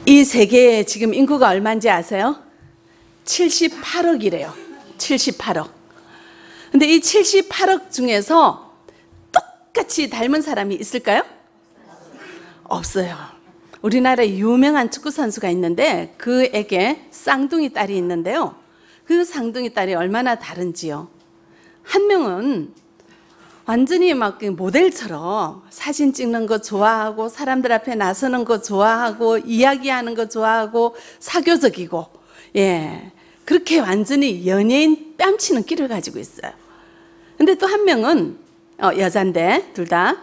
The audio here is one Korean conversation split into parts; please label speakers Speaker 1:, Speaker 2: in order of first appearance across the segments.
Speaker 1: 이 세계에 지금 인구가 얼마인지 아세요? 78억이래요. 78억. 근데 이 78억 중에서 똑같이 닮은 사람이 있을까요? 없어요. 우리나라에 유명한 축구 선수가 있는데 그에게 쌍둥이 딸이 있는데요. 그 쌍둥이 딸이 얼마나 다른지요. 한 명은 완전히 막 모델처럼 사진 찍는 거 좋아하고 사람들 앞에 나서는 거 좋아하고 이야기하는 거 좋아하고 사교적이고, 예, 그렇게 완전히 연예인 뺨치는 끼를 가지고 있어요. 근데 또 한 명은 여잔데 둘 다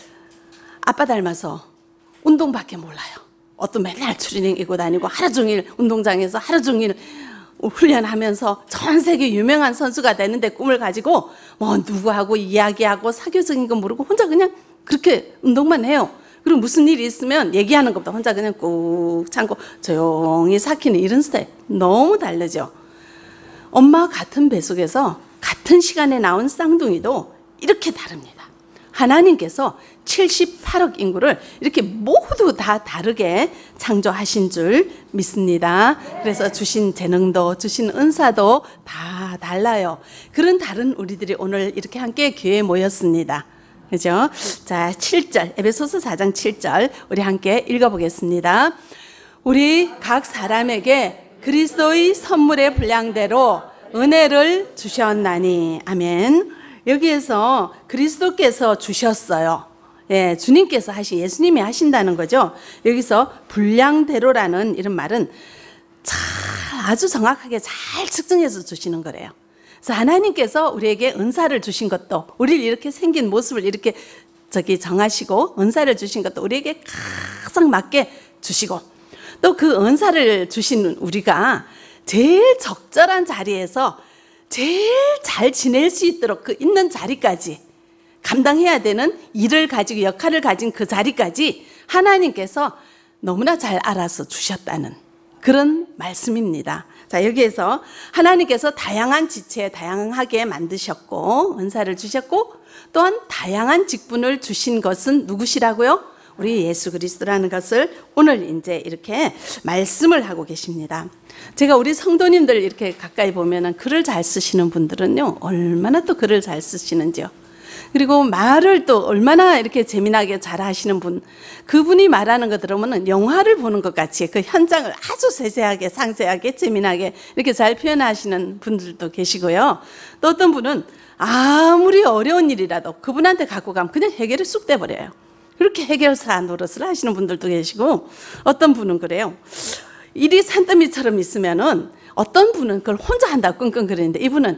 Speaker 1: 아빠 닮아서 운동밖에 몰라요. 어떤 맨날 추리닝 입고 다니고 하루 종일 운동장에서 하루 종일 훈련하면서 전 세계 유명한 선수가 되는데 꿈을 가지고 뭐 누구하고 이야기하고 사교적인 거 모르고 혼자 그냥 그렇게 운동만 해요. 그리고 무슨 일이 있으면 얘기하는 것보다 혼자 그냥 꾹 참고 조용히 삭히는 이런 스타일. 너무 다르죠. 엄마 같은 뱃속에서 같은 시간에 나온 쌍둥이도 이렇게 다릅니다. 하나님께서 78억 인구를 이렇게 모두 다 다르게 창조하신 줄 믿습니다. 그래서 주신 재능도 주신 은사도 다 달라요. 그런 다른 우리들이 오늘 이렇게 함께 교회에 모였습니다. 그죠? 자, 7절, 에베소서 4장 7절 우리 함께 읽어보겠습니다. 우리 각 사람에게 그리스도의 선물의 분량대로 은혜를 주셨나니. 아멘. 여기에서 그리스도께서 주셨어요. 예, 주님께서 예수님이 하신다는 거죠. 여기서 분량대로라는 이런 말은 아주 정확하게 잘 측정해서 주시는 거래요. 그래서 하나님께서 우리에게 은사를 주신 것도, 우리를 이렇게 생긴 모습을 이렇게 정하시고 은사를 주신 것도 우리에게 가장 맞게 주시고, 또 그 은사를 주신 우리가 제일 적절한 자리에서 제일 잘 지낼 수 있도록 그 있는 자리까지 감당해야 되는 일을 가지고 역할을 가진 그 자리까지 하나님께서 너무나 잘 알아서 주셨다는 그런 말씀입니다. 자, 여기에서 하나님께서 다양한 지체에 다양하게 만드셨고 은사를 주셨고 또한 다양한 직분을 주신 것은 누구시라고요? 우리 예수 그리스도라는 것을 오늘 이제 이렇게 말씀을 하고 계십니다. 제가 우리 성도님들 이렇게 가까이 보면은 글을 잘 쓰시는 분들은요, 얼마나 또 글을 잘 쓰시는지요. 그리고 말을 또 얼마나 이렇게 재미나게 잘 하시는 분, 그분이 말하는 거 들으면은 영화를 보는 것 같이 그 현장을 아주 세세하게 상세하게 재미나게 이렇게 잘 표현하시는 분들도 계시고요. 또 어떤 분은 아무리 어려운 일이라도 그분한테 갖고 가면 그냥 해결이 쑥 돼버려요. 그렇게 해결사 노릇을 하시는 분들도 계시고, 어떤 분은 그래요. 일이 산더미처럼 있으면은 어떤 분은 그걸 혼자 한다고 끙끙거리는데 이분은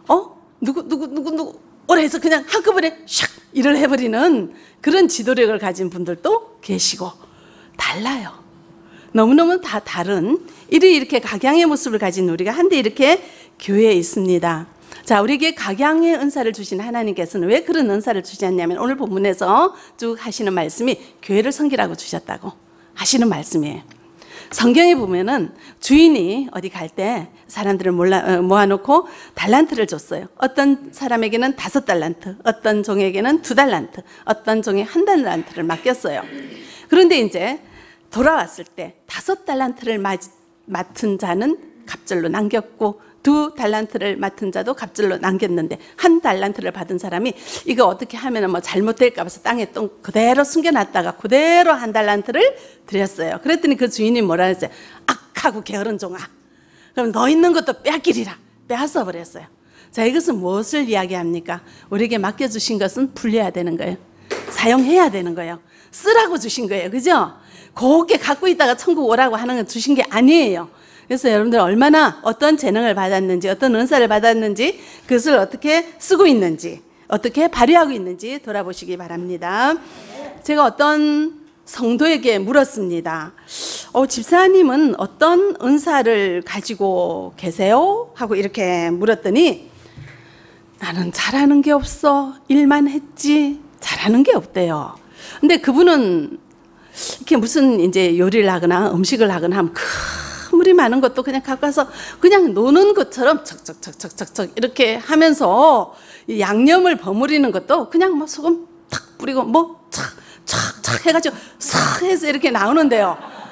Speaker 1: 누구 오래 해서 그냥 한꺼번에 샥 일을 해버리는 그런 지도력을 가진 분들도 계시고, 달라요. 너무너무 다 다른 이렇게 각양의 모습을 가진 우리가 한데 이렇게 교회에 있습니다. 자, 우리에게 각양의 은사를 주신 하나님께서는 왜 그런 은사를 주셨냐면 오늘 본문에서 쭉 하시는 말씀이 교회를 섬기라고 주셨다고 하시는 말씀이에요. 성경에 보면은 주인이 어디 갈 때 사람들을 모아놓고 달란트를 줬어요. 어떤 사람에게는 5달란트, 어떤 종에게는 2달란트, 어떤 종에 1달란트를 맡겼어요. 그런데 이제 돌아왔을 때 5달란트를 맡은 자는 갑절로 남겼고 2달란트를 맡은 자도 갑절로 남겼는데 1달란트를 받은 사람이 이거 어떻게 하면 뭐 잘못될까 봐서 땅에 또 그대로 숨겨놨다가 그대로 1달란트를 드렸어요. 그랬더니 그 주인이 뭐라 했어요? 악하고 게으른 종아, 그럼 너 있는 것도 빼앗기리라. 빼앗아 버렸어요. 자, 이것은 무엇을 이야기합니까? 우리에게 맡겨주신 것은 불려야 되는 거예요. 사용해야 되는 거예요. 쓰라고 주신 거예요. 그죠? 곱게 갖고 있다가 천국 오라고 하는 건 주신 게 아니에요. 그래서 여러분들 얼마나 어떤 재능을 받았는지, 어떤 은사를 받았는지, 그것을 어떻게 쓰고 있는지, 어떻게 발휘하고 있는지 돌아보시기 바랍니다. 제가 어떤 성도에게 물었습니다. 집사님은 어떤 은사를 가지고 계세요? 하고 이렇게 물었더니 나는 잘하는 게 없어. 일만 했지. 잘하는 게 없대요. 근데 그분은 이렇게 무슨 이제 요리를 하거나 음식을 하거나 하면 물이 많은 것도 그냥 갖고 와서 그냥 노는 것처럼 척척척척척척 이렇게 하면서 양념을 버무리는 것도 그냥 뭐 소금 탁 뿌리고 뭐 착착착 해가지고 싹 해서 이렇게 나오는데요.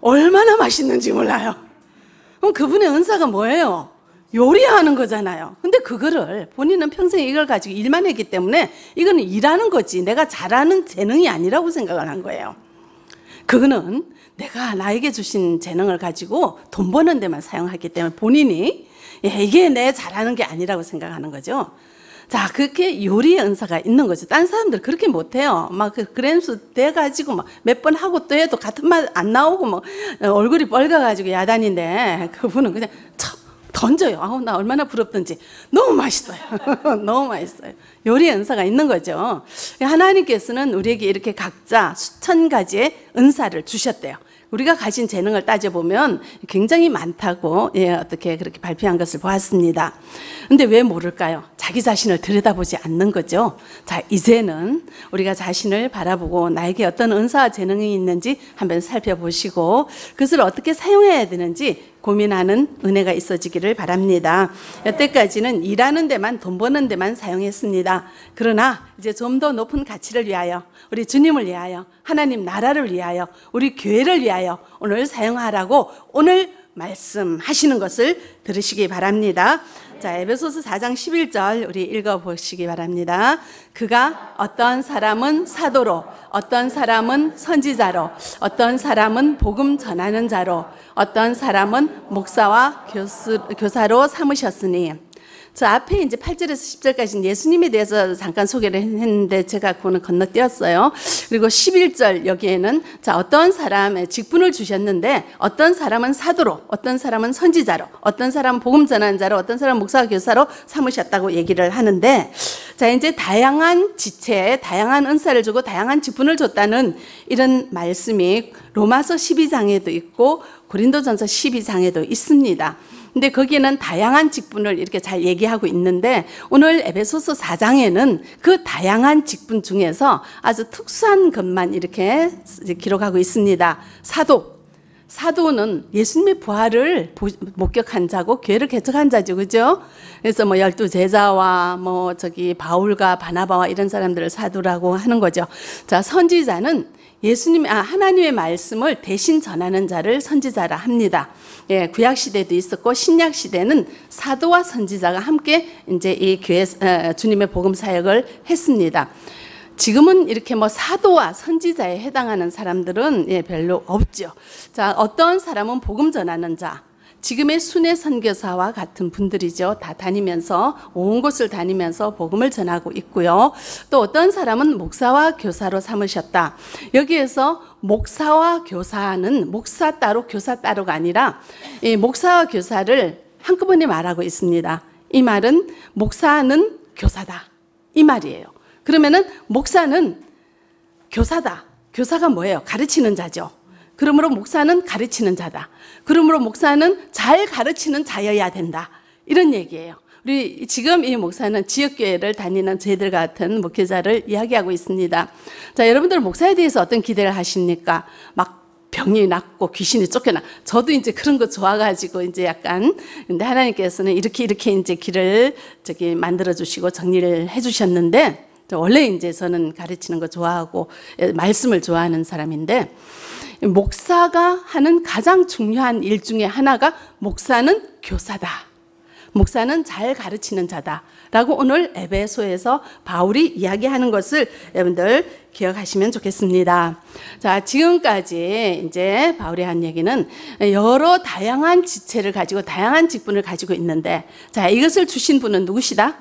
Speaker 1: 얼마나 맛있는지 몰라요. 그럼 그분의 은사가 뭐예요? 요리하는 거잖아요. 근데 그거를 본인은 평생 이걸 가지고 일만 했기 때문에 이거는 일하는 거지 내가 잘하는 재능이 아니라고 생각을 한 거예요. 그거는 내가 나에게 주신 재능을 가지고 돈 버는 데만 사용하기 때문에 본인이 이게 내 잘하는 게 아니라고 생각하는 거죠. 자, 그렇게 요리의 은사가 있는 거죠. 딴 사람들 그렇게 못해요. 막 그 그램수 돼가지고 막 몇 번 하고 또 해도 같은 맛 안 나오고 뭐 얼굴이 빨가가지고 야단인데 그분은 그냥 던져요. 아우, 나 얼마나 부럽던지. 너무 맛있어요. 너무 맛있어요. 요리의 은사가 있는 거죠. 하나님께서는 우리에게 이렇게 각자 수천 가지의 은사를 주셨대요. 우리가 가진 재능을 따져보면 굉장히 많다고 어떻게 그렇게 발표한 것을 보았습니다. 근데 왜 모를까요? 자기 자신을 들여다보지 않는 거죠. 자, 이제는 우리가 자신을 바라보고 나에게 어떤 은사와 재능이 있는지 한번 살펴보시고 그것을 어떻게 사용해야 되는지 고민하는 은혜가 있어지기를 바랍니다. 여태까지는 일하는 데만 돈 버는 데만 사용했습니다. 그러나 이제 좀 더 높은 가치를 위하여 우리 주님을 위하여 하나님 나라를 위하여 우리 교회를 위하여 오늘 사용하라고 오늘 말씀하시는 것을 들으시기 바랍니다. 자, 에베소서 4장 11절 우리 읽어보시기 바랍니다. 그가 어떤 사람은 사도로, 어떤 사람은 선지자로, 어떤 사람은 복음 전하는 자로, 어떤 사람은 목사와 교사로 삼으셨으니. 저 앞에 이제 8절에서 10절까지 예수님에 대해서 잠깐 소개를 했는데 제가 그거는 건너뛰었어요. 그리고 11절 여기에는 자, 어떤 사람의 직분을 주셨는데 어떤 사람은 사도로, 어떤 사람은 선지자로, 어떤 사람은 복음 전하는 자로, 어떤 사람은 목사와 교사로 삼으셨다고 얘기를 하는데 자, 이제 다양한 지체에 다양한 은사를 주고 다양한 직분을 줬다는 이런 말씀이 로마서 12장에도 있고 고린도전서 12장에도 있습니다. 근데 거기에는 다양한 직분을 이렇게 잘 얘기하고 있는데 오늘 에베소서 4장에는 그 다양한 직분 중에서 아주 특수한 것만 이렇게 기록하고 있습니다. 사도는 예수님의 부활을 목격한 자고 교회를 개척한 자죠. 그죠? 그래서 뭐 12제자와 뭐 바울과 바나바와 이런 사람들을 사도라고 하는 거죠. 자, 선지자는 하나님의 말씀을 대신 전하는 자를 선지자라 합니다. 예, 구약 시대도 있었고 신약 시대는 사도와 선지자가 함께 이제 이 교회 주님의 복음 사역을 했습니다. 지금은 이렇게 뭐 사도와 선지자에 해당하는 사람들은 별로 없죠. 자, 어떤 사람은 복음 전하는 자, 지금의 순회 선교사와 같은 분들이죠. 다 다니면서 온 곳을 다니면서 복음을 전하고 있고요. 또 어떤 사람은 목사와 교사로 삼으셨다. 여기에서 목사와 교사는 목사 따로 교사 따로가 아니라 이 목사와 교사를 한꺼번에 말하고 있습니다. 이 말은 목사는 교사다 이 말이에요. 그러면은 목사는 교사다. 교사가 뭐예요? 가르치는 자죠. 그러므로 목사는 가르치는 자다. 그러므로 목사는 잘 가르치는 자여야 된다. 이런 얘기예요. 우리 지금 이 목사는 지역교회를 다니는 저희들 같은 목회자를 이야기하고 있습니다. 자, 여러분들 목사에 대해서 어떤 기대를 하십니까? 막 병이 낫고 귀신이 쫓겨나. 저도 이제 그런 거 좋아가지고 이제 약간 근데 하나님께서는 이렇게 이제 길을 만들어 주시고 정리를 해 주셨는데 원래 이제 저는 가르치는 거 좋아하고 말씀을 좋아하는 사람인데 목사가 하는 가장 중요한 일 중에 하나가 목사는 교사다. 목사는 잘 가르치는 자다라고 오늘 에베소에서 바울이 이야기하는 것을 여러분들 기억하시면 좋겠습니다. 자, 지금까지 이제 바울이 한 얘기는 여러 다양한 지체를 가지고 다양한 직분을 가지고 있는데 자, 이것을 주신 분은 누구시다?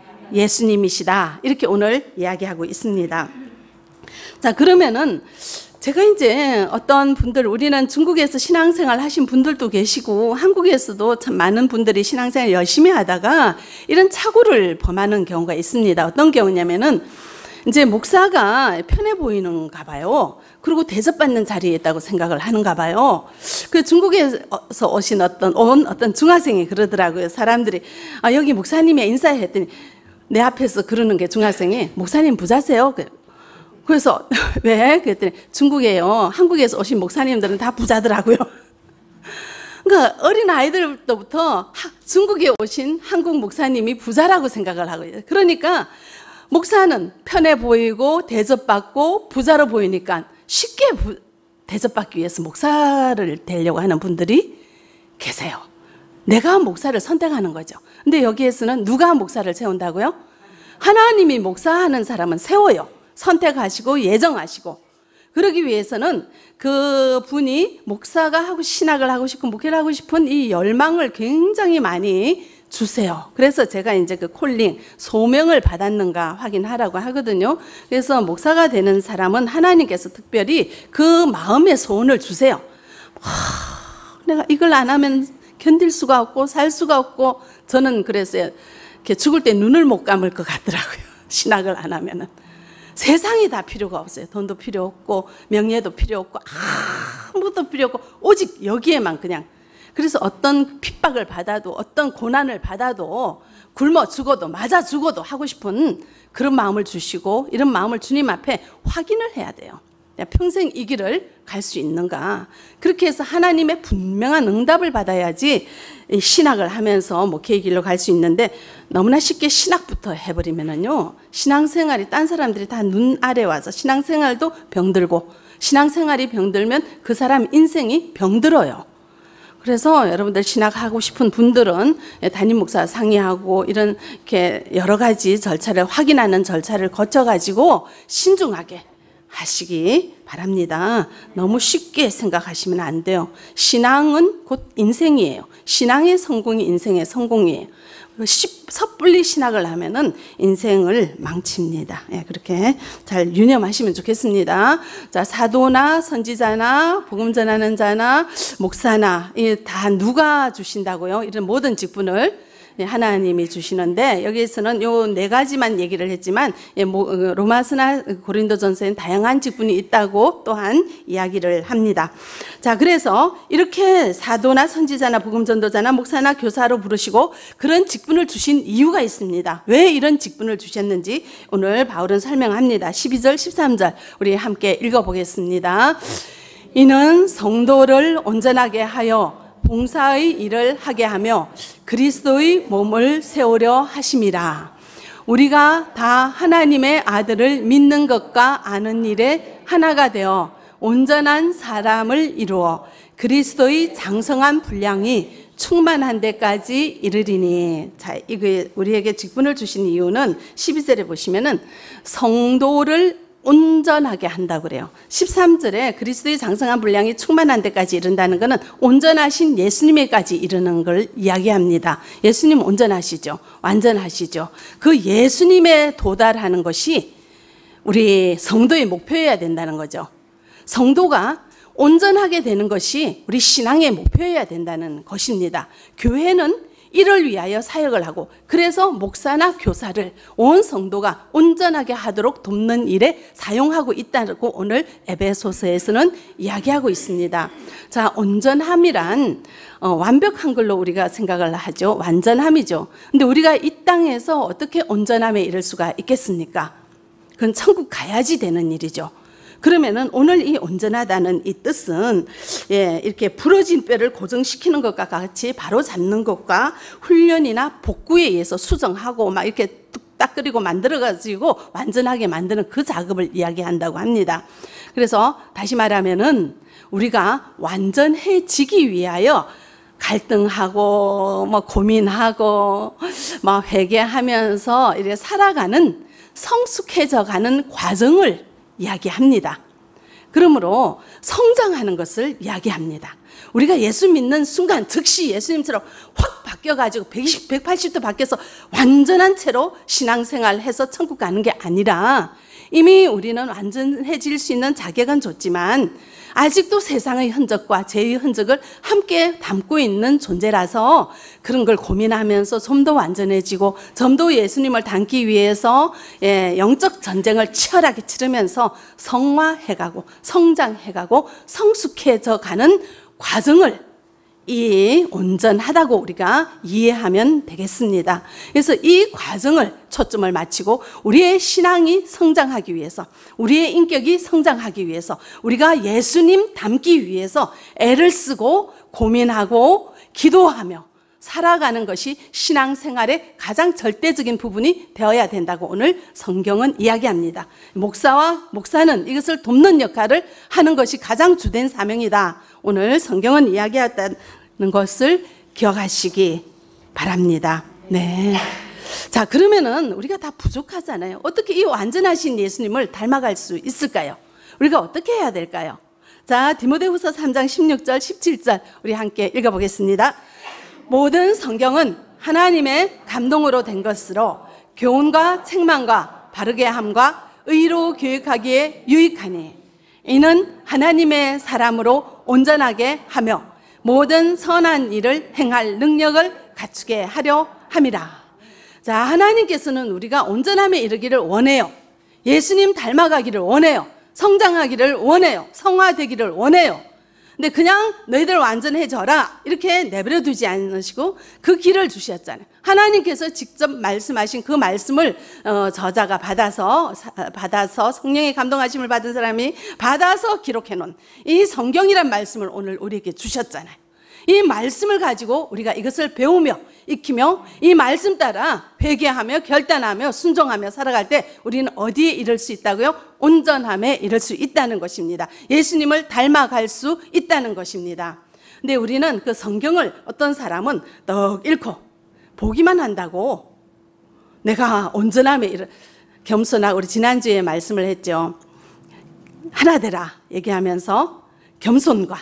Speaker 1: 예수님이시다. 이렇게 오늘 이야기하고 있습니다. 자, 그러면은 제가 이제 어떤 분들, 우리는 중국에서 신앙생활 하신 분들도 계시고 한국에서도 참 많은 분들이 신앙생활 열심히 하다가 이런 착오를 범하는 경우가 있습니다. 어떤 경우냐면은 이제 목사가 편해 보이는가 봐요. 그리고 대접받는 자리에 있다고 생각을 하는가 봐요. 그 중국에서 오신 어떤 중학생이 그러더라고요. 사람들이 여기 목사님이 인사해 했더니 내 앞에서 그러는 게 중학생이 목사님 부자세요? 그래서 왜? 그랬더니 중국에요. 한국에서 오신 목사님들은 다 부자더라고요. 그러니까 어린 아이들부터 중국에 오신 한국 목사님이 부자라고 생각을 하고 있어요. 그러니까 목사는 편해 보이고 대접받고 부자로 보이니까 쉽게 대접받기 위해서 목사를 되려고 하는 분들이 계세요. 내가 목사를 선택하는 거죠. 근데 여기에서는 누가 목사를 세운다고요? 하나님이 목사하는 사람은 세워요. 선택하시고 예정하시고. 그러기 위해서는 그 분이 목사가 하고 신학을 하고 싶고 목회를 하고 싶은 이 열망을 굉장히 많이 주세요. 그래서 제가 이제 그 콜링, 소명을 받았는가 확인하라고 하거든요. 그래서 목사가 되는 사람은 하나님께서 특별히 그 마음의 소원을 주세요. 내가 이걸 안 하면 견딜 수가 없고 살 수가 없고, 저는 그랬어요. 이렇게 죽을 때 눈을 못 감을 것 같더라고요. 신학을 안 하면은. 세상이 다 필요가 없어요. 돈도 필요 없고 명예도 필요 없고 아무것도 필요 없고 오직 여기에만 그냥. 그래서 어떤 핍박을 받아도 어떤 고난을 받아도 굶어 죽어도 맞아 죽어도 하고 싶은 그런 마음을 주시고, 이런 마음을 주님 앞에 확인을 해야 돼요. 내가 평생 이 길을 갈 수 있는가. 그렇게 해서 하나님의 분명한 응답을 받아야지 신학을 하면서 목회의 길로 갈 수 있는데, 너무나 쉽게 신학부터 해버리면은요, 신앙생활이 딴 사람들이 다 눈 아래 와서 신앙생활도 병들고, 신앙생활이 병들면 그 사람 인생이 병들어요. 그래서 여러분들 신학하고 싶은 분들은 담임 목사 상의하고 이런 이렇게 여러 가지 절차를 확인하는 절차를 거쳐가지고 신중하게 하시기 바랍니다. 너무 쉽게 생각하시면 안 돼요. 신앙은 곧 인생이에요. 신앙의 성공이 인생의 성공이에요. 섣불리 신학을 하면은 인생을 망칩니다. 예, 그렇게 잘 유념하시면 좋겠습니다. 자, 사도나 선지자나 복음 전하는 자나 목사나 다 누가 주신다고요? 이런 모든 직분을 하나님이 주시는데, 여기에서는 요 4가지만 얘기를 했지만 로마서나 고린도전서에는 다양한 직분이 있다고 또한 이야기를 합니다. 자, 그래서 이렇게 사도나 선지자나 복음전도자나 목사나 교사로 부르시고 그런 직분을 주신 이유가 있습니다. 왜 이런 직분을 주셨는지 오늘 바울은 설명합니다. 12절 13절 우리 함께 읽어보겠습니다. 이는 성도를 온전하게 하여 봉사의 일을 하게 하며 그리스도의 몸을 세우려 하심이라. 우리가 다 하나님의 아들을 믿는 것과 아는 일에 하나가 되어 온전한 사람을 이루어 그리스도의 장성한 분량이 충만한 데까지 이르리니. 자, 이게 우리에게 직분을 주신 이유는 12절에 보시면은 성도를 온전하게 한다고 그래요. 13절에 그리스도의 장성한 분량이 충만한 데까지 이른다는 것은 온전하신 예수님에까지 이르는 걸 이야기합니다. 예수님 온전하시죠. 완전하시죠. 그 예수님에 도달하는 것이 우리 성도의 목표여야 된다는 거죠. 성도가 온전하게 되는 것이 우리 신앙의 목표여야 된다는 것입니다. 교회는 이를 위하여 사역을 하고, 그래서 목사나 교사를 온 성도가 온전하게 하도록 돕는 일에 사용하고 있다고 오늘 에베소서에서는 이야기하고 있습니다. 자, 온전함이란 완벽한 걸로 우리가 생각을 하죠. 완전함이죠. 근데 우리가 이 땅에서 어떻게 온전함에 이를 수가 있겠습니까? 그건 천국 가야지 되는 일이죠. 그러면은 오늘 이 온전하다는 이 뜻은 이렇게 부러진 뼈를 고정시키는 것과 같이 바로 잡는 것과 훈련이나 복구에 의해서 수정하고 막 이렇게 뚝딱 끓이고 만들어가지고 완전하게 만드는 그 작업을 이야기한다고 합니다. 그래서 다시 말하면은 우리가 완전해지기 위하여 갈등하고 뭐 고민하고 뭐 회개하면서 이렇게 살아가는 성숙해져가는 과정을 이야기합니다. 그러므로 성장하는 것을 이야기합니다. 우리가 예수 믿는 순간 즉시 예수님처럼 확 바뀌어가지고 120, 180도 바뀌어서 완전한 채로 신앙생활을 해서 천국 가는 게 아니라, 이미 우리는 완전해질 수 있는 자격은 좋지만 아직도 세상의 흔적과 죄의 흔적을 함께 담고 있는 존재라서 그런 걸 고민하면서 좀 더 완전해지고 좀 더 예수님을 닮기 위해서 영적 전쟁을 치열하게 치르면서 성화해가고 성장해가고 성숙해져 가는 과정을 이 온전하다고 우리가 이해하면 되겠습니다. 그래서 이 과정을 초점을 맞추고 우리의 신앙이 성장하기 위해서, 우리의 인격이 성장하기 위해서, 우리가 예수님 닮기 위해서 애를 쓰고 고민하고 기도하며 살아가는 것이 신앙생활의 가장 절대적인 부분이 되어야 된다고 오늘 성경은 이야기합니다. 목사는 이것을 돕는 역할을 하는 것이 가장 주된 사명이다. 오늘 성경은 이야기했다는 것을 기억하시기 바랍니다. 네. 자, 그러면은 우리가 다 부족하잖아요. 어떻게 이 완전하신 예수님을 닮아갈 수 있을까요? 우리가 어떻게 해야 될까요? 자, 디모데후서 3장 16절, 17절 우리 함께 읽어보겠습니다. 모든 성경은 하나님의 감동으로 된 것으로 교훈과 책망과 바르게 함과 의로 교육하기에 유익하니 이는 하나님의 사람으로 온전하게 하며 모든 선한 일을 행할 능력을 갖추게 하려 함이라. 자, 하나님께서는 우리가 온전함에 이르기를 원해요. 예수님 닮아가기를 원해요. 성장하기를 원해요. 성화되기를 원해요. 근데 그냥 너희들 완전해져라 이렇게 내버려 두지 않으시고 그 길을 주셨잖아요. 하나님께서 직접 말씀하신 그 말씀을 저자가 받아서 성령의 감동하심을 받은 사람이 받아서 기록해 놓은 이 성경이란 말씀을 오늘 우리에게 주셨잖아요. 이 말씀을 가지고 우리가 이것을 배우며 익히며 이 말씀 따라 회개하며 결단하며 순종하며 살아갈 때 우리는 어디에 이를 수 있다고요? 온전함에 이를 수 있다는 것입니다. 예수님을 닮아갈 수 있다는 것입니다. 근데 우리는 그 성경을 어떤 사람은 떡 읽고 보기만 한다고 내가 온전함에 겸손하고 우리 지난주에 말씀을 했죠. 하나 되라 얘기하면서 겸손과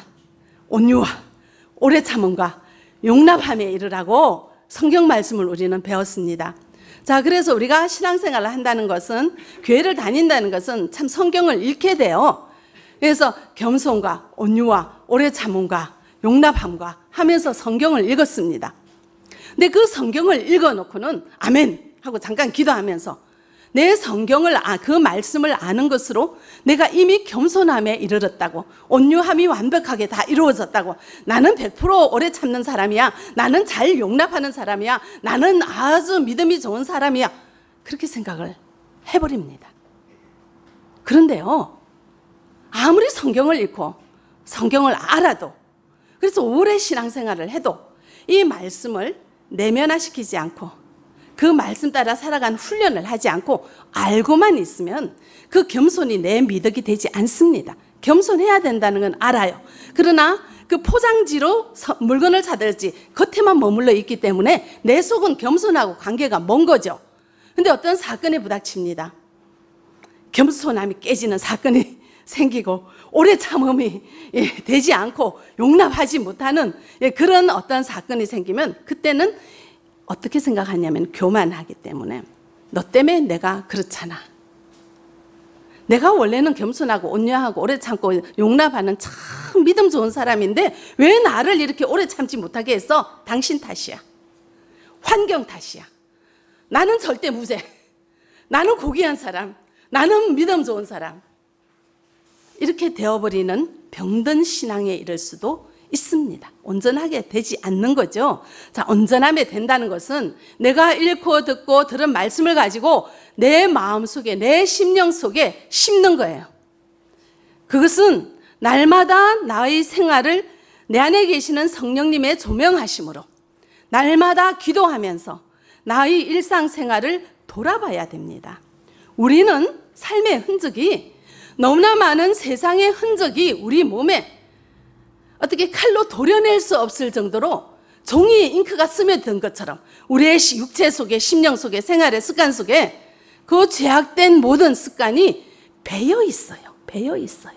Speaker 1: 온유와 오래 참음과 용납함에 이르라고 성경 말씀을 우리는 배웠습니다. 자, 그래서 우리가 신앙생활을 한다는 것은 교회를 다닌다는 것은 참 성경을 읽게 돼요. 그래서 겸손과 온유와 오래 참음과 용납함과 하면서 성경을 읽었습니다. 근데 그 성경을 읽어놓고는 아멘 하고 잠깐 기도하면서 내 성경을 그 말씀을 아는 것으로 내가 이미 겸손함에 이르렀다고 온유함이 완벽하게 다 이루어졌다고 나는 100% 오래 참는 사람이야. 나는 잘 용납하는 사람이야. 나는 아주 믿음이 좋은 사람이야. 그렇게 생각을 해버립니다. 그런데요, 아무리 성경을 읽고 성경을 알아도 그래서 오래 신앙생활을 해도 이 말씀을 내면화시키지 않고 그 말씀 따라 살아가는 훈련을 하지 않고 알고만 있으면 그 겸손이 내 미덕이 되지 않습니다. 겸손해야 된다는 건 알아요. 그러나 그 포장지로 물건을 사들지 겉에만 머물러 있기 때문에 내 속은 겸손하고 관계가 먼 거죠. 근데 어떤 사건에 부닥칩니다. 겸손함이 깨지는 사건이 생기고 오래 참음이 되지 않고 용납하지 못하는 그런 어떤 사건이 생기면 그때는 어떻게 생각하냐면 교만하기 때문에 너 때문에 내가 그렇잖아. 내가 원래는 겸손하고 온유하고 오래 참고 용납하는 참 믿음 좋은 사람인데 왜 나를 이렇게 오래 참지 못하게 했어? 당신 탓이야. 환경 탓이야. 나는 절대 무죄. 나는 고귀한 사람. 나는 믿음 좋은 사람. 이렇게 되어버리는 병든 신앙에 이를 수도 있습니다. 온전하게 되지 않는 거죠. 자, 온전함에 된다는 것은 내가 읽고 듣고 들은 말씀을 가지고 내 마음속에 내 심령 속에 심는 거예요. 그것은 날마다 나의 생활을 내 안에 계시는 성령님의 조명하심으로 날마다 기도하면서 나의 일상생활을 돌아봐야 됩니다. 우리는 삶의 흔적이 너무나 많은 세상의 흔적이 우리 몸에 어떻게 칼로 도려낼 수 없을 정도로 종이에 잉크가 스며든 것처럼 우리의 육체 속에 심령 속에 생활의 습관 속에 그 죄악된 모든 습관이 배어 있어요. 배어 있어요.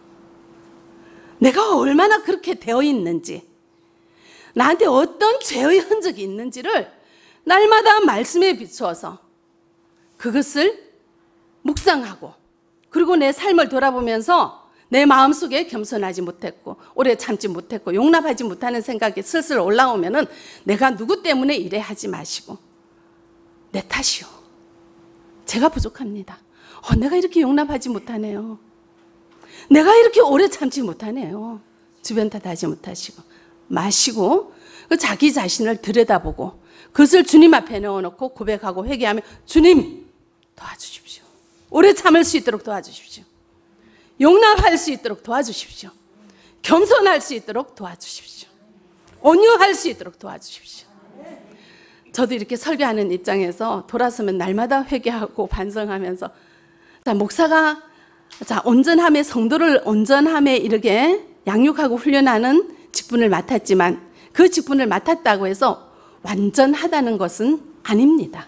Speaker 1: 내가 얼마나 그렇게 되어 있는지 나한테 어떤 죄의 흔적이 있는지를 날마다 말씀에 비추어서 그것을 묵상하고 그리고 내 삶을 돌아보면서 내 마음속에 겸손하지 못했고 오래 참지 못했고 용납하지 못하는 생각이 슬슬 올라오면은 내가 누구 때문에 이래 하지 마시고 내 탓이요. 제가 부족합니다. 내가 이렇게 용납하지 못하네요. 내가 이렇게 오래 참지 못하네요. 주변 탓하지 못하시고 마시고 자기 자신을 들여다보고 그것을 주님 앞에 넣어놓고 고백하고 회개하며 주님 도와주십시오. 오래 참을 수 있도록 도와주십시오. 용납할 수 있도록 도와주십시오. 겸손할 수 있도록 도와주십시오. 온유할 수 있도록 도와주십시오. 저도 이렇게 설교하는 입장에서 돌아서면 날마다 회개하고 반성하면서, 자, 목사가 온전함에, 성도를 온전함에 이르게 양육하고 훈련하는 직분을 맡았지만 그 직분을 맡았다고 해서 완전하다는 것은 아닙니다.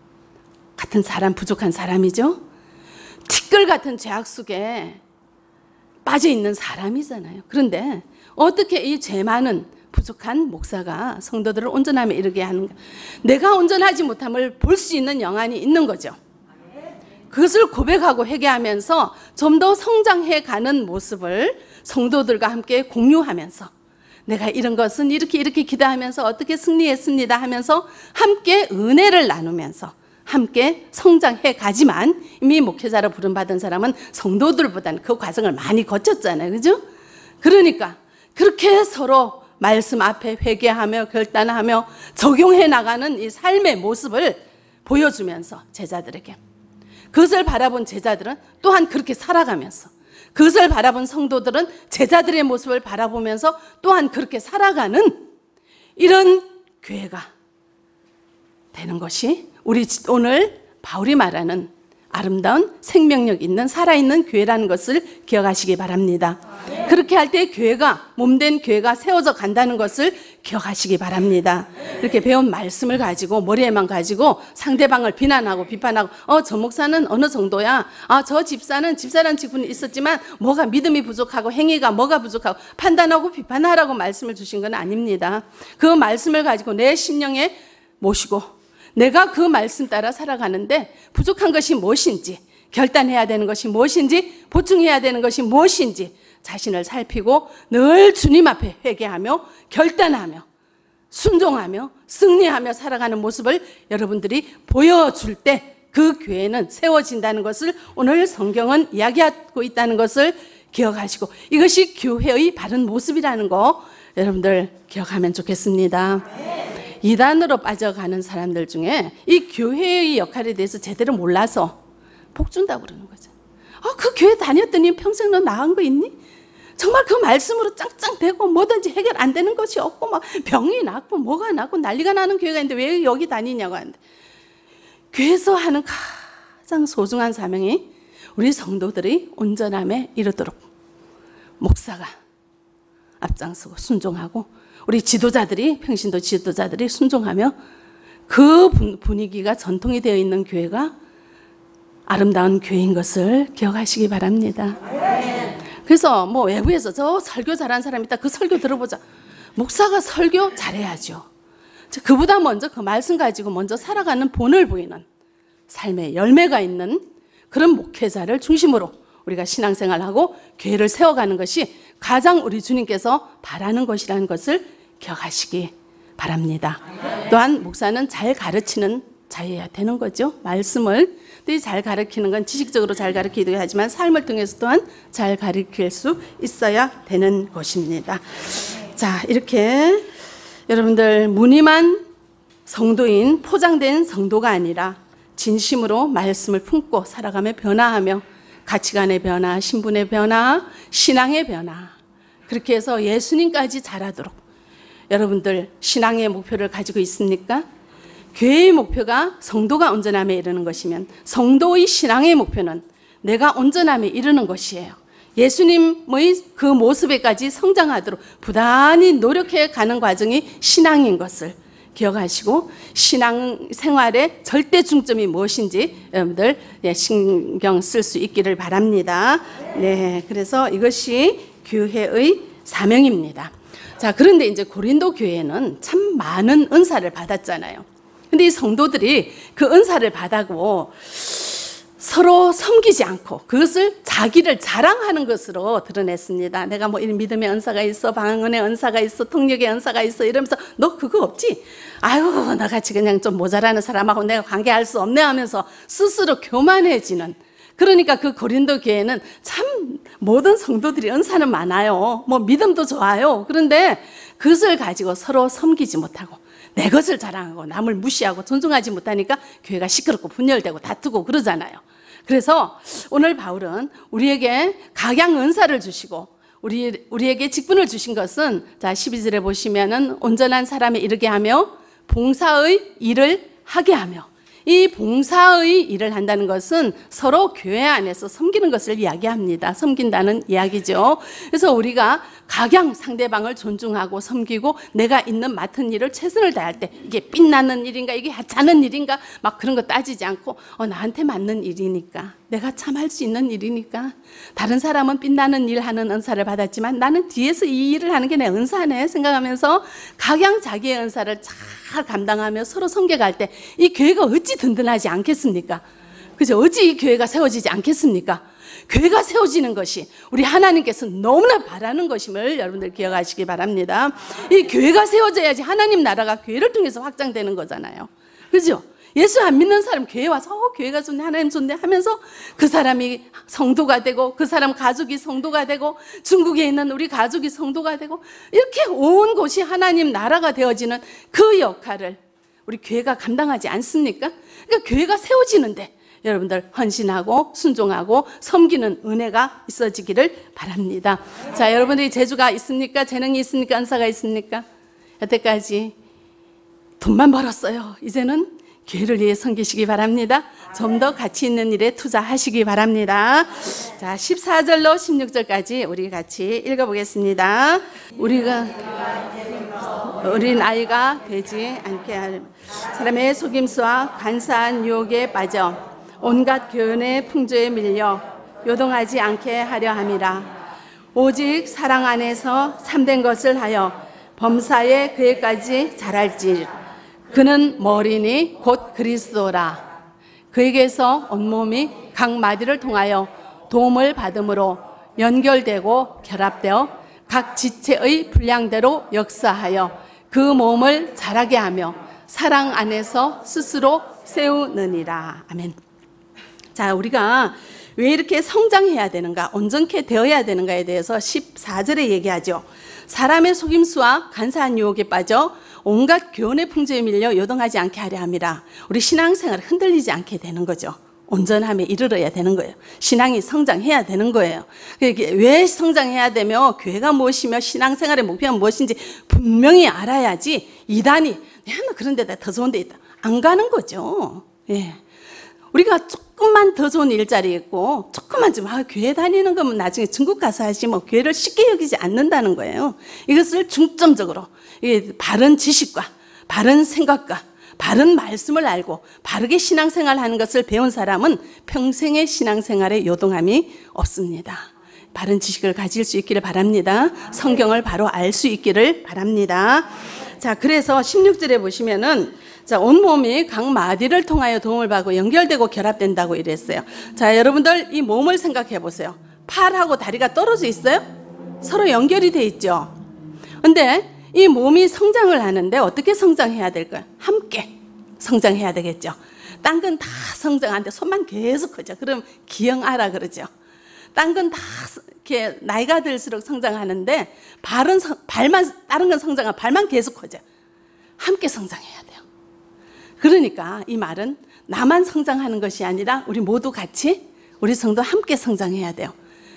Speaker 1: 같은 사람, 부족한 사람이죠. 티끌 같은 죄악 속에 빠져 있는 사람이잖아요. 그런데 어떻게 이 죄 많은 부족한 목사가 성도들을 온전함에 이르게 하는가? 내가 온전하지 못함을 볼 수 있는 영안이 있는 거죠. 그것을 고백하고 회개하면서 좀 더 성장해 가는 모습을 성도들과 함께 공유하면서, 내가 이런 것은 이렇게 기도하면서 어떻게 승리했습니다 하면서 함께 은혜를 나누면서 함께 성장해 가지만, 이미 목회자로 부름받은 사람은 성도들보다는 그 과정을 많이 거쳤잖아요. 그죠? 그러니까 그렇게 서로 말씀 앞에 회개하며 결단하며 적용해 나가는 이 삶의 모습을 보여주면서 제자들에게, 그것을 바라본 제자들은 또한 그렇게 살아가면서, 그것을 바라본 성도들은 제자들의 모습을 바라보면서 또한 그렇게 살아가는 이런 교회가 되는 것이 우리 오늘 바울이 말하는 아름다운 생명력 있는 살아있는 교회라는 것을 기억하시기 바랍니다. 그렇게 할 때 교회가, 몸된 교회가 세워져 간다는 것을 기억하시기 바랍니다. 이렇게 배운 말씀을 가지고 머리에만 가지고 상대방을 비난하고 비판하고, 저 목사는 어느 정도야, 저 집사는 집사라는 직분이 있었지만 뭐가 믿음이 부족하고 행위가 뭐가 부족하고 판단하고 비판하라고 말씀을 주신 건 아닙니다. 그 말씀을 가지고 내 심령에 모시고 내가 그 말씀 따라 살아가는데 부족한 것이 무엇인지, 결단해야 되는 것이 무엇인지, 보충해야 되는 것이 무엇인지 자신을 살피고 늘 주님 앞에 회개하며 결단하며 순종하며 승리하며 살아가는 모습을 여러분들이 보여줄 때 그 교회는 세워진다는 것을 오늘 성경은 이야기하고 있다는 것을 기억하시고, 이것이 교회의 바른 모습이라는 거 여러분들 기억하면 좋겠습니다. 이단으로 빠져가는 사람들 중에 이 교회의 역할에 대해서 제대로 몰라서 복 준다고 그러는 거죠. 그 교회 다녔더니 평생 너 나은 거 있니? 정말 그 말씀으로 짱짱대고 뭐든지 해결 안 되는 것이 없고 막 병이 났고 뭐가 났고 난리가 나는 교회가 있는데 왜 여기 다니냐고 하는데, 교회에서 하는 가장 소중한 사명이 우리 성도들이 온전함에 이르도록 목사가 앞장서고 순종하고, 우리 지도자들이, 평신도 지도자들이 순종하며 그 분위기가 전통이 되어 있는 교회가 아름다운 교회인 것을 기억하시기 바랍니다. 그래서 뭐 외부에서 저 설교 잘하는 사람 있다, 그 설교 들어보자. 목사가 설교 잘해야죠. 그보다 먼저 그 말씀 가지고 먼저 살아가는 본을 보이는 삶의 열매가 있는 그런 목회자를 중심으로 우리가 신앙생활하고 교회를 세워가는 것이 가장 우리 주님께서 바라는 것이라는 것을 기억하시기 바랍니다. 또한 목사는 잘 가르치는 자여야 되는 거죠. 말씀을 잘 가르치는 건 지식적으로 잘 가르치기도 하지만 삶을 통해서 또한 잘 가르칠 수 있어야 되는 것입니다. 자, 이렇게 여러분들 무늬만 성도인, 포장된 성도가 아니라 진심으로 말씀을 품고 살아가며 변화하며 가치관의 변화, 신분의 변화, 신앙의 변화, 그렇게 해서 예수님까지 자라도록 여러분들 신앙의 목표를 가지고 있습니까? 교회의 목표가 성도가 온전함에 이르는 것이면 성도의 신앙의 목표는 내가 온전함에 이르는 것이에요. 예수님의 그 모습에까지 성장하도록 부단히 노력해 가는 과정이 신앙인 것을 기억하시고, 신앙 생활의 절대 중점이 무엇인지 여러분들 신경 쓸 수 있기를 바랍니다. 네, 그래서 이것이 교회의 사명입니다. 자, 그런데 이제 고린도 교회는 참 많은 은사를 받았잖아요. 근데 이 성도들이 그 은사를 받았고 서로 섬기지 않고 그것을 자기를 자랑하는 것으로 드러냈습니다. 내가 뭐 이런 믿음의 은사가 있어, 방언의 은사가 있어, 통역의 은사가 있어 이러면서 너 그거 없지? 아유, 나같이 그냥 좀 모자라는 사람하고 내가 관계할 수 없네 하면서 스스로 교만해지는, 그러니까 그 고린도 교회는 참 모든 성도들이 은사는 많아요. 뭐 믿음도 좋아요. 그런데 그것을 가지고 서로 섬기지 못하고 내 것을 자랑하고 남을 무시하고 존중하지 못하니까 교회가 시끄럽고 분열되고 다투고 그러잖아요. 그래서 오늘 바울은 우리에게 각양 은사를 주시고 우리에게 직분을 주신 것은, 자 12절에 보시면은 온전한 사람에 이르게 하며 봉사의 일을 하게 하며, 이 봉사의 일을 한다는 것은 서로 교회 안에서 섬기는 것을 이야기합니다. 섬긴다는 이야기죠. 그래서 우리가 각양 상대방을 존중하고 섬기고 내가 있는 맡은 일을 최선을 다할 때 이게 빛나는 일인가 이게 하찮은 일인가 막 그런 거 따지지 않고 나한테 맞는 일이니까, 내가 참 할 수 있는 일이니까, 다른 사람은 빛나는 일 하는 은사를 받았지만 나는 뒤에서 이 일을 하는 게 내 은사네 생각하면서 각양 자기의 은사를 잘 감당하며 서로 섬겨갈 때 이 교회가 어찌 든든하지 않겠습니까? 그죠? 어찌 이 교회가 세워지지 않겠습니까? 교회가 세워지는 것이 우리 하나님께서 너무나 바라는 것임을 여러분들 기억하시기 바랍니다. 이 교회가 세워져야지 하나님 나라가 교회를 통해서 확장되는 거잖아요. 그죠? 예수 안 믿는 사람 교회 와서 교회가 좋네, 하나님 좋네 하면서 그 사람이 성도가 되고 그 사람 가족이 성도가 되고 중국에 있는 우리 가족이 성도가 되고 이렇게 온 곳이 하나님 나라가 되어지는 그 역할을 우리 교회가 감당하지 않습니까? 그러니까 교회가 세워지는데 여러분들 헌신하고 순종하고 섬기는 은혜가 있어지기를 바랍니다. 자, 여러분들이 재주가 있습니까? 재능이 있습니까? 은사가 있습니까? 여태까지 돈만 벌었어요. 이제는 교회를 위해 섬기시기 바랍니다. 좀 더 가치 있는 일에 투자하시기 바랍니다. 자, 14절로 16절까지 우리 같이 읽어보겠습니다. 우리 아이가 되지 않게 할 사람의 속임수와 간사한 유혹에 빠져 온갖 교훈의 풍조에 밀려 요동하지 않게 하려 함이라. 오직 사랑 안에서 참된 것을 하여 범사에 그에까지 자랄지. 그는 머리니 곧 그리스도라. 그에게서 온몸이 각 마디를 통하여 도움을 받음으로 연결되고 결합되어 각 지체의 분량대로 역사하여 그 몸을 자라게 하며 사랑 안에서 스스로 세우느니라. 아멘. 자, 우리가 왜 이렇게 성장해야 되는가, 온전케 되어야 되는가에 대해서 14절에 얘기하죠. 사람의 속임수와 간사한 유혹에 빠져 온갖 교훈의 풍조에 밀려 요동하지 않게 하려 함이라. 우리 신앙생활이 흔들리지 않게 되는 거죠. 온전함에 이르러야 되는 거예요. 신앙이 성장해야 되는 거예요. 왜 성장해야 되며 교회가 무엇이며 신앙생활의 목표가 무엇인지 분명히 알아야지 이단이 나 그런 데다 더 좋은 데 있다 안 가는 거죠. 예. 우리가 조금만 더 좋은 일자리 있고 조금만 좀 교회 다니는 거면 나중에 중국 가서 하지 뭐 교회를 쉽게 여기지 않는다는 거예요. 이것을 중점적으로 바른 지식과 바른 생각과 바른 말씀을 알고 바르게 신앙생활하는 것을 배운 사람은 평생의 신앙생활에 요동함이 없습니다. 바른 지식을 가질 수 있기를 바랍니다. 성경을 바로 알 수 있기를 바랍니다. 자, 그래서 16절에 보시면은 자, 온몸이 각 마디를 통하여 도움을 받고 연결되고 결합된다고 이랬어요. 자, 여러분들 이 몸을 생각해 보세요. 팔하고 다리가 떨어져 있어요? 서로 연결이 돼 있죠. 근데 이 몸이 성장을 하는데 어떻게 성장해야 될까요? 함께 성장해야 되겠죠. 딴 건 다 성장하는데 손만 계속 커져. 그럼 기형아라 그러죠. 딴 건 다 이렇게 나이가 들수록 성장하는데 발만 다른 건 성장하고 발만 계속 커져. 함께 성장해야 돼요. 그러니까 이 말은 나만 성장하는 것이 아니라 우리 모두 같이 우리 성도 함께 성장해야 돼요.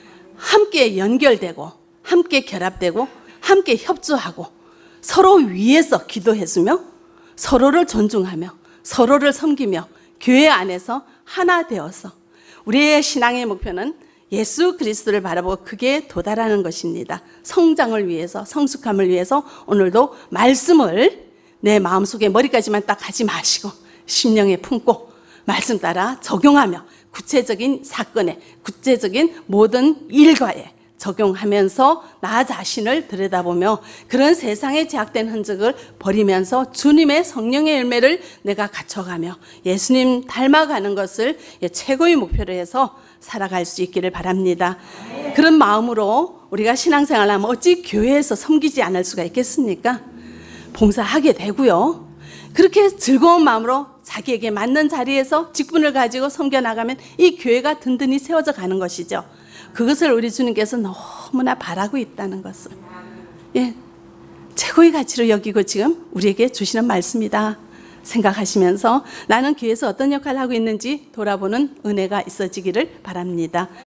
Speaker 1: 함께 연결되고 함께 결합되고 함께 협조하고 서로 위해서 기도해주며 서로를 존중하며 서로를 섬기며 교회 안에서 하나 되어서 우리의 신앙의 목표는 예수 그리스도를 바라보고 그게 도달하는 것입니다. 성장을 위해서 성숙함을 위해서 오늘도 말씀을 내 마음속에 머리까지만 딱 하지 마시고 심령에 품고 말씀 따라 적용하며 구체적인 사건에 구체적인 모든 일과에 적용하면서 나 자신을 들여다보며 그런 세상에 제약된 흔적을 버리면서 주님의 성령의 열매를 내가 갖춰가며 예수님 닮아가는 것을 최고의 목표로 해서 살아갈 수 있기를 바랍니다. 그런 마음으로 우리가 신앙생활을 하면 어찌 교회에서 섬기지 않을 수가 있겠습니까? 봉사하게 되고요. 그렇게 즐거운 마음으로 자기에게 맞는 자리에서 직분을 가지고 섬겨나가면 이 교회가 든든히 세워져 가는 것이죠. 그것을 우리 주님께서 너무나 바라고 있다는 것을 최고의 가치로 여기고 지금 우리에게 주시는 말씀이다 생각하시면서 나는 교회에서 어떤 역할을 하고 있는지 돌아보는 은혜가 있어지기를 바랍니다.